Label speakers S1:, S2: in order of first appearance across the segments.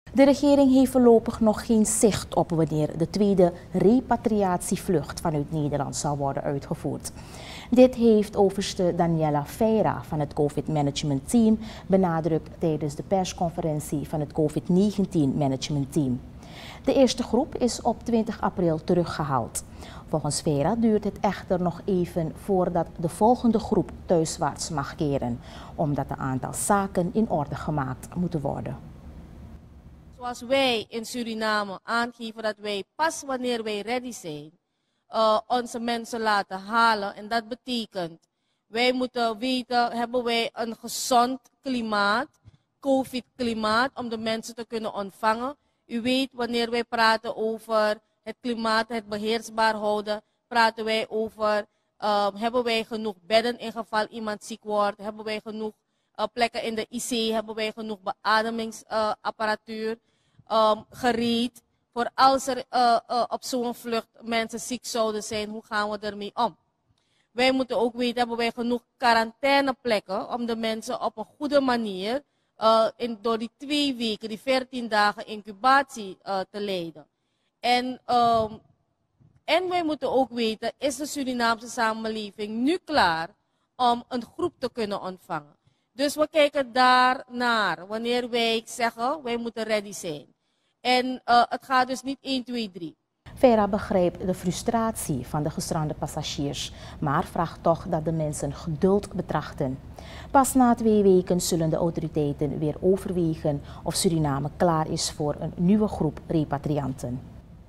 S1: De regering heeft voorlopig nog geen zicht op wanneer de tweede repatriatievlucht vanuit Nederland zal worden uitgevoerd. Dit heeft overste Daniela Feira van het COVID-management team benadrukt tijdens de persconferentie van het COVID-19 management team. De eerste groep is op 20 april teruggehaald. Volgens Feira duurt het echter nog even voordat de volgende groep thuiswaarts mag keren, omdat een aantal zaken in orde gemaakt moeten worden.
S2: Zoals wij in Suriname aangeven dat wij pas wanneer wij ready zijn, onze mensen laten halen. En dat betekent, wij moeten weten, hebben wij een gezond klimaat, COVID-klimaat, om de mensen te kunnen ontvangen. U weet, wanneer wij praten over het klimaat, het beheersbaar houden, praten wij over, hebben wij genoeg bedden in geval iemand ziek wordt, hebben wij genoeg plekken in de IC, hebben wij genoeg beademingsapparatuur gereed. Voor als er op zo'n vlucht mensen ziek zouden zijn, hoe gaan we ermee om? Wij moeten ook weten, hebben wij genoeg quarantaineplekken om de mensen op een goede manier door die 2 weken, die 14 dagen incubatie te leiden. En wij moeten ook weten, is de Surinaamse samenleving nu klaar om een groep te kunnen ontvangen? Dus we kijken daar naar wanneer wij zeggen, wij moeten ready zijn. En het gaat dus niet 1, 2, 3.
S1: Feira begrijpt de frustratie van de gestrande passagiers, maar vraagt toch dat de mensen geduld betrachten. Pas na 2 weken zullen de autoriteiten weer overwegen of Suriname klaar is voor een nieuwe groep repatrianten.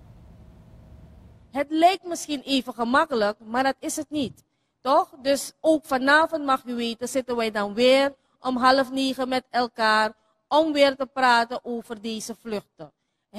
S2: Het lijkt misschien even gemakkelijk, maar dat is het niet. Toch? Dus ook vanavond, mag u weten, zitten wij dan weer om 20:30 met elkaar om weer te praten over deze vluchten.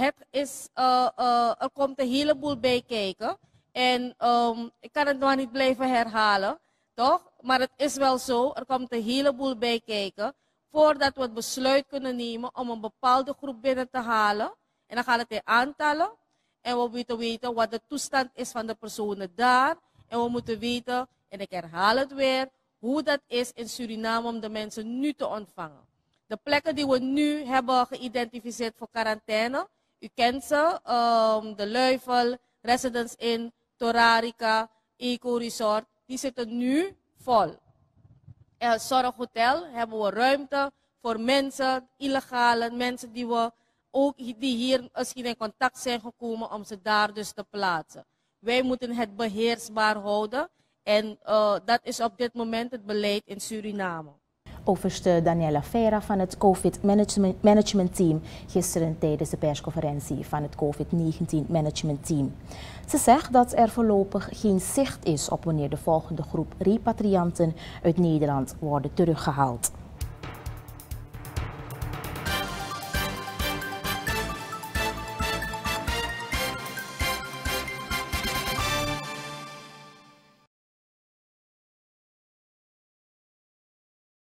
S2: Er komt een heleboel bij kijken en ik kan het nog niet blijven herhalen, toch? Maar het is wel zo, er komt een heleboel bij kijken voordat we het besluit kunnen nemen om een bepaalde groep binnen te halen. En dan gaat het in aantallen en we moeten weten wat de toestand is van de personen daar. En we moeten weten, en ik herhaal het weer, hoe dat is in Suriname om de mensen nu te ontvangen. De plekken die we nu hebben geïdentificeerd voor quarantaine, u kent ze, de Luifel, Residence Inn, Torarica, Eco Resort, die zitten nu vol. Het Zorghotel hebben we ruimte voor mensen, illegale mensen die hier misschien in contact zijn gekomen om ze daar dus te plaatsen. Wij moeten het beheersbaar houden en dat is op dit moment het beleid in Suriname.
S1: Overste Daniela Feira van het COVID-management team gisteren tijdens de persconferentie van het COVID-19 management team. Ze zegt dat er voorlopig geen zicht is op wanneer de volgende groep repatrianten uit Nederland worden teruggehaald.